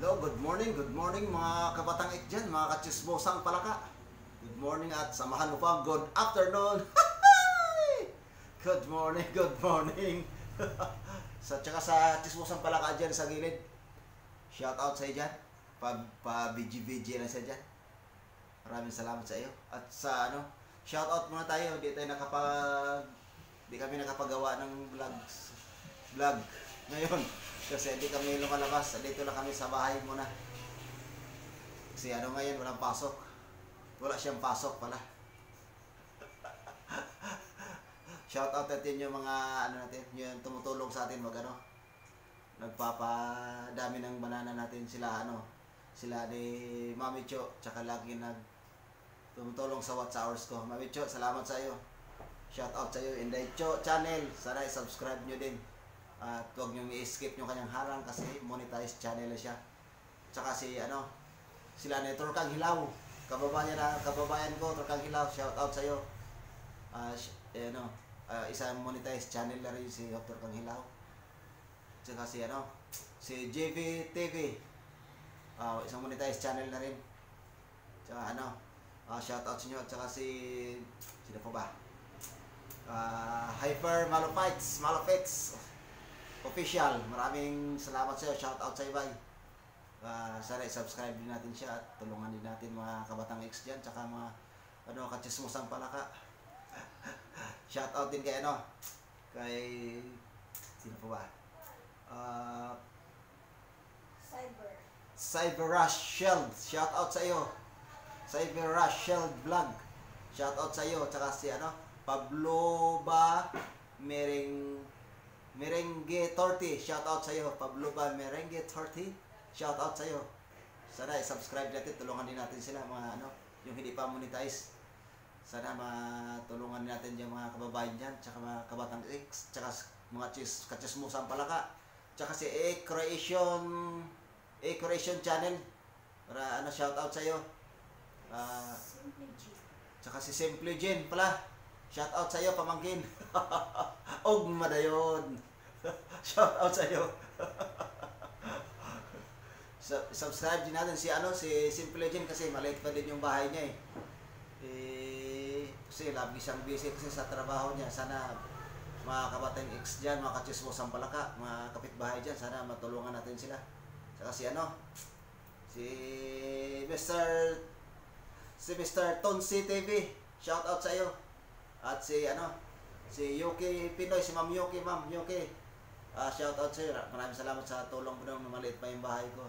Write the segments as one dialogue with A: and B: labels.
A: Good morning mga kabatang dyan, mga katsismosang palaka. Good morning at samahan mo pa, good afternoon. Good morning, good morning. Tsaka sa tsismosang palaka dyan sa gilid, shout out sa iyo dyan. Pa-BG-BG lang sa dyan. Maraming salamat sa iyo. At sa shout out muna tayo, di kami nakapagawa ng vlog ngayon. Kasi hindi kami lumalabas, dito lang kami sa bahay muna. Kasi ngayon, walang pasok. Wala siyang pasok pala. Shout out natin yung mga natin, yung tumutulong sa atin nagpapadami ng banana natin sila sila ni Mami Cho, tsaka lagi tumutulong sa Watch Hours ko. Mami Cho, salamat sa iyo. Shout out sa iyo, Inday Cho channel. Sana i-subscribe nyo din. At huwag nyo i-skip yung kanyang harang kasi monetized channel na siya. Tsaka sila ni Turkang Hilaw, kababayan ko, Turkang Hilaw, shout out sa iyo. Isang monetized channel na rin si Turkang Hilaw. Tsaka si JV TV, isang monetized channel na rin. Tsaka shout out sa inyo. Tsaka sino pa ba? Hyper Malophites Official, maraming salamat sa iyo. Shout out sa iyo, bye. Sana i-subscribe din natin siya at tulungan din natin mga kabatang X dyan, tsaka mga katsismosang palaka. Shout out din kay sino pa ba? Cyber Rush Shield, shout out sa iyo. Cyber Rush Shield Vlog, shout out sa iyo. Tsaka si Pablo ba Merengue Torti, shout out sa iyo. Pablo ba Merengue Torti, shout out sa iyo. Sana i-subscribe natin, tulungan din natin sila mga yung hindi pa monetize. Sana matulungan natin yung mga kababayan diyan, tsaka mga kabatang X, tsaka mga katsismosang palaka. Tsaka si Creation channel. Para shout out sa iyo. Tsaka si Simply Jin pala. Shout out sa iyo, pamangkin. Og madayon. Shout out sa iyo. Subscribe din natin si Simple Legend kasi maliit pa din yung bahay niya kasi lagi siyang busy kasi sa trabaho niya. Sana mga kabatang X dyan, mga katsismosang palaka, mga kapitbahay dyan, sana matulungan natin sila. Saka si Mr. Tonsi TV, shout out sa iyo. At si Yuki Pinoy, si Ma'am Yuki, shout out sa iyo. Maraming salamat sa tulong mo nung maliit pa yung bahay ko.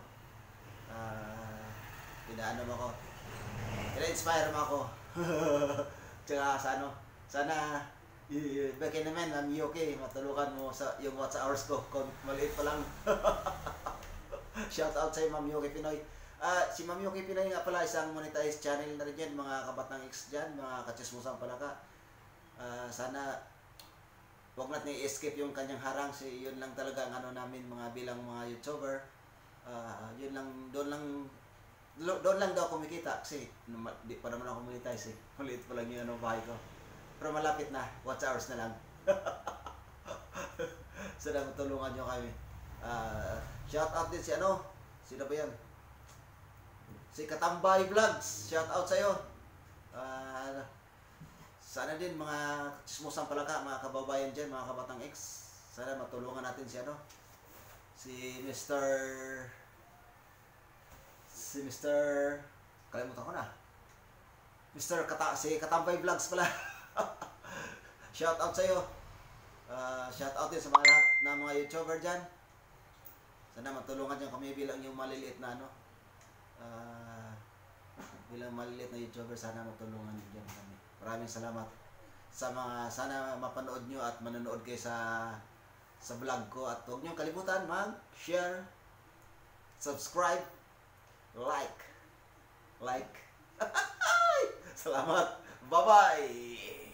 A: Mo ako. Ina-inspire mo ako. Tsaka sana baki naman, Ma'am Yuki, matulungan mo sa yung Watch Hours ko kung maliit pa lang. Shout out sa iyo, Ma'am Yuki Pinoy. Si Ma'am Yuki Pinoy nga pala, isang monetized channel na rin yan, mga kabatang X dyan, mga katsismosang palaka. Sana huwag natin i-escape yung kanyang harang. Yun lang talaga ang namin mga bilang mga YouTuber. Yun lang, doon lang daw kumikita kasi di pa naman ako monetize Maliit pa lang yung bahay ko. Pero malapit na, Watch Hours na lang. Sana matulungan nyo kami. Shout out din sino ba yan? Si Katambay Vlogs, shout out sa'yo. Sana din mga tsismosang palaka, mga kababayan dyan, mga kabatang X, sana matulungan natin si Mr. Kalimutan ko na. Si Katambay Vlogs pala. Shout out sa iyo. Shout out din sa mga lahat na mga YouTuber dyan. Sana matulungan dyan kami bilang yung maliliit na bilang maliliit na YouTuber, sana matulungan dyan kami. Maraming salamat sa sana mapanood nyo at manonood kayo sa vlog ko. At huwag nyo kalimutan mag-share, subscribe, like. Salamat. Bye-bye.